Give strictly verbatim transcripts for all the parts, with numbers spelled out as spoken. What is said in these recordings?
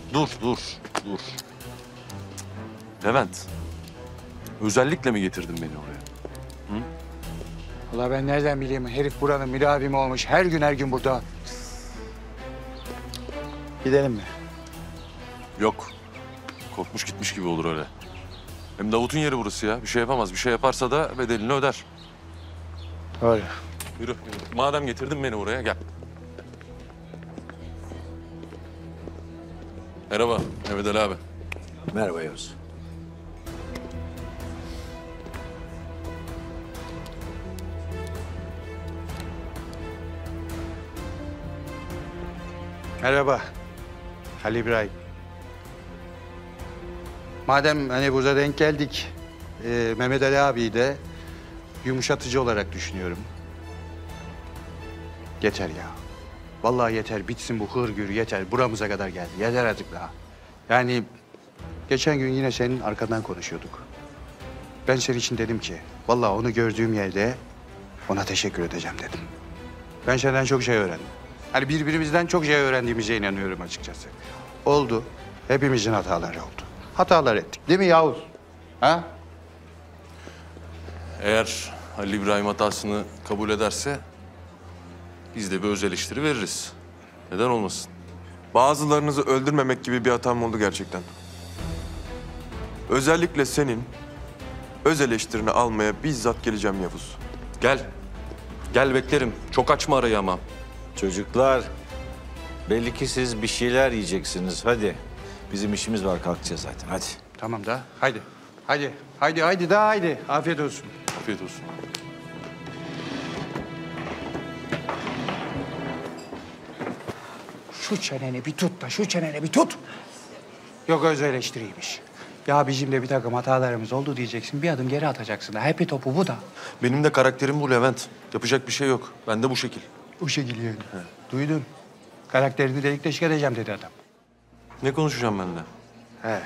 dur, dur, dur. Levent, özellikle mi getirdin beni oraya? Hı? Ulan ben nereden bileyim? Herif buranın müdavimi olmuş. Her gün her gün burada. Gidelim mi? Yok. Korkmuş gitmiş gibi olur öyle. Hem Davut'un yeri burası ya. Bir şey yapamaz. Bir şey yaparsa da bedelini öder. Öyle. Yürü, yürü. Madem getirdin beni oraya, gel. Merhaba, Mehmet Ali abi. Merhaba Yavuz. Merhaba. Ali İbrahim. Madem hani burada denk geldik, e, Mehmet Ali abiyi de yumuşatıcı olarak düşünüyorum. Yeter ya. Vallahi yeter. Bitsin bu hırgür yeter. Buramıza kadar geldi. Yeter artık daha. Yani geçen gün yine senin arkadan konuşuyorduk. Ben senin için dedim ki, vallahi onu gördüğüm yerde ona teşekkür edeceğim dedim. Ben senden çok şey öğrendim. Hani birbirimizden çok şey öğrendiğimize inanıyorum açıkçası. Oldu. Hepimizin hataları oldu. Hatalar ettik. Değil mi Yavuz? Ha? Eğer Halil İbrahim hatasını kabul ederse biz de bir öz eleştiri veririz. Neden olmasın? Bazılarınızı öldürmemek gibi bir hatam oldu gerçekten. Özellikle senin öz eleştirini almaya bizzat geleceğim Yavuz. Gel. Gel beklerim. Çok açma arayı ama. Çocuklar, belli ki siz bir şeyler yiyeceksiniz. Hadi. Bizim işimiz var, kalkacağız zaten. Hadi. Tamam da. Haydi. Haydi. Haydi, haydi da haydi. Afiyet olsun. Afiyet olsun. Şu çeneni bir tut da şu çeneni bir tut. Yok öz eleştiriymiş. Ya bizim de bir takım hatalarımız oldu diyeceksin. Bir adım geri atacaksın da. Happy topu bu da. Benim de karakterim bu Levent. Yapacak bir şey yok. Ben de bu şekil. Bu şekilde yani. Duydun. Karakterini delik deşik edeceğim dedi adam. Ne konuşacağım ben de? He.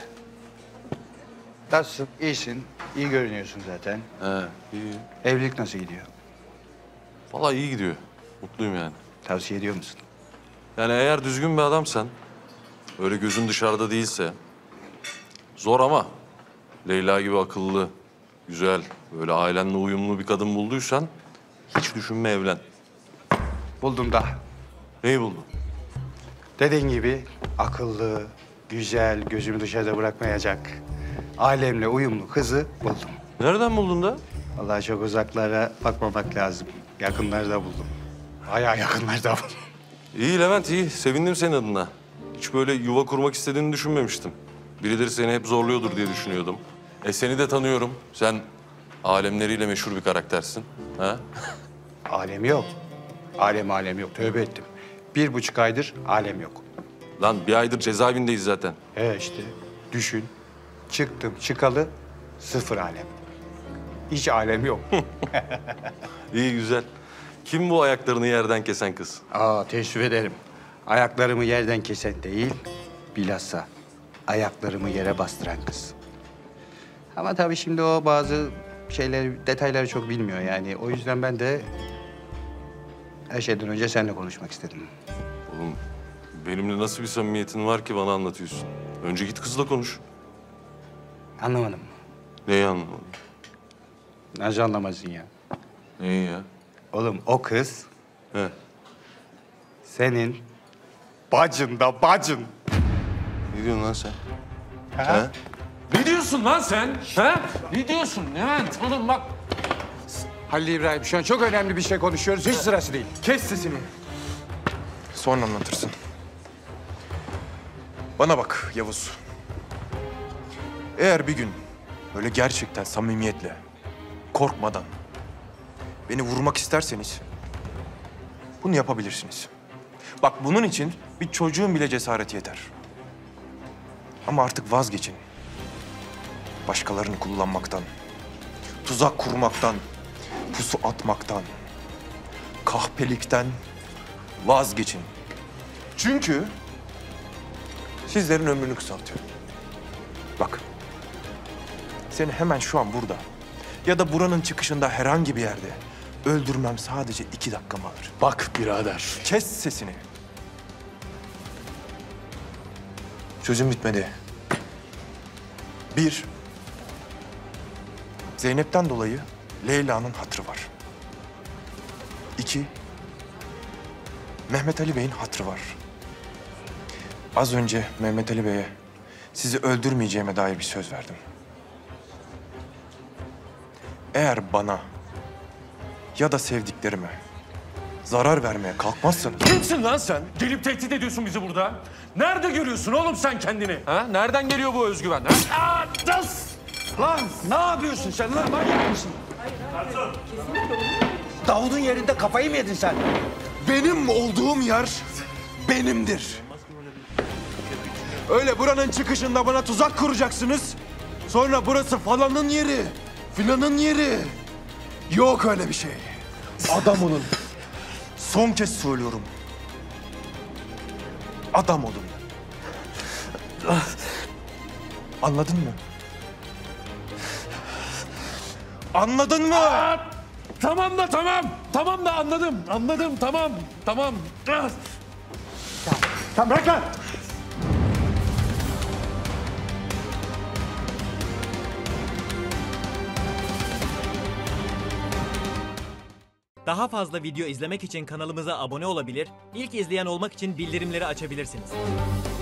Nasılsın? İyisin. İyi görünüyorsun zaten. He, iyi. Evlilik nasıl gidiyor? Vallahi iyi gidiyor. Mutluyum yani. Tavsiye ediyor musun? Yani eğer düzgün bir adamsan, öyle gözün dışarıda değilse, zor ama Leyla gibi akıllı, güzel, böyle ailenle uyumlu bir kadın bulduysan hiç düşünme, evlen. Buldum da. Neyi buldun? Dediğin gibi akıllı, güzel, gözümü dışarıda bırakmayacak, alemle uyumlu kızı buldum. Nereden buldun da? Vallahi çok uzaklara bakmamak lazım. Yakınlarda buldum. Bayağı yakınlarda buldum. İyi Levent, iyi. Sevindim senin adına. Hiç böyle yuva kurmak istediğini düşünmemiştim. Birileri seni hep zorluyordur diye düşünüyordum. E seni de tanıyorum. Sen alemleriyle meşhur bir karaktersin. Ha? Alem yok. Alem alem yok. Tövbe ettim. Bir buçuk aydır alem yok. Lan bir aydır cezaevindeyiz zaten. He işte. Düşün. Çıktım çıkalı sıfır alem. Hiç alem yok. İyi, güzel. Kim bu ayaklarını yerden kesen kız? Aa teessüf ederim. Ayaklarımı yerden kesen değil, bilhassa ayaklarımı yere bastıran kız. Ama tabii şimdi o bazı şeyleri, detayları çok bilmiyor yani. O yüzden ben de her şeyden önce seninle konuşmak istedim. Oğlum benimle nasıl bir samimiyetin var ki bana anlatıyorsun? Önce git kızla konuş. Anlamadım. Neyi anlamadın? Nasıl anlamazsın ya? Neyi ya? Oğlum o kız He. senin bacın da bacın. Ne diyorsun lan sen? Ha? Ne diyorsun lan sen? Ha? Ne diyorsun Levent? Oğlum bak. Halil İbrahim şu an çok önemli bir şey konuşuyoruz. Hiç sırası değil. Kes sesini. Sonra anlatırsın. Bana bak Yavuz. Eğer bir gün öyle gerçekten samimiyetle, korkmadan beni vurmak isterseniz bunu yapabilirsiniz. Bak bunun için bir çocuğun bile cesareti yeter. Ama artık vazgeçin. Başkalarını kullanmaktan, tuzak kurmaktan, pusu atmaktan, kahpelikten vazgeçin. Çünkü sizlerin ömrünü kısaltıyor. Bak, seni hemen şu an burada ya da buranın çıkışında herhangi bir yerde öldürmem sadece iki dakikamı alır. Bak birader. Kes sesini. Sözüm bitmedi. Bir, Zeynep'ten dolayı Leyla'nın hatırı var. İki, Mehmet Ali Bey'in hatırı var. Az önce Mehmet Ali Bey'e sizi öldürmeyeceğime dair bir söz verdim. Eğer bana ya da sevdiklerime zarar vermeye kalkmazsanız... Kimsin lan sen? Gelip tehdit ediyorsun bizi burada. Nerede görüyorsun oğlum sen kendini? Ha? Nereden geliyor bu özgüven? Ha? Aa, das! Lan ne yapıyorsun sen lan? Manyak mısın? Davud'un yerinde kafayı mı yedin sen? Benim olduğum yer benimdir. Öyle buranın çıkışında bana tuzak kuracaksınız. Sonra burası falanın yeri, filanın yeri. Yok öyle bir şey. Adam olun. Son kez söylüyorum. Adam olun. Anladın mı? Anladın mı? Aa, tamam da tamam. Tamam da anladım. Anladım tamam. Tamam. Ah! Tamam bırak lan! Daha fazla video izlemek için kanalımıza abone olabilir, ilk izleyen olmak için bildirimleri açabilirsiniz.